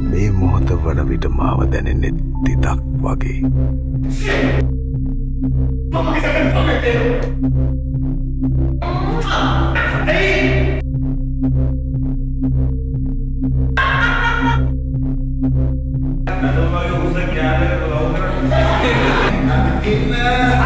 මේ මොහොත වන විට මාව දැනෙන්නේ තිතක් වගේ. Nah,